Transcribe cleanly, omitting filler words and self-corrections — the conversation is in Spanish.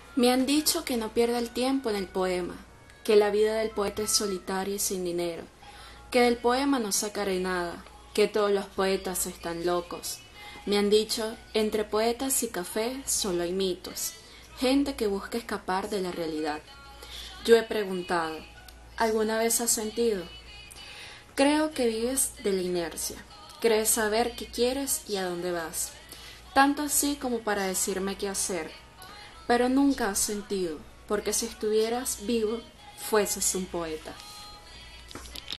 Me han dicho que no pierda el tiempo en el poema, que la vida del poeta es solitaria y sin dinero, que del poema no sacaré nada, que todos los poetas están locos. Me han dicho, entre poetas y café solo hay mitos, gente que busca escapar de la realidad. Yo he preguntado, ¿alguna vez has sentido? Creo que vives de la inercia, crees saber qué quieres y a dónde vas, tanto así como para decirme qué hacer, pero nunca has sentido, porque si estuvieras vivo, fueses un poeta.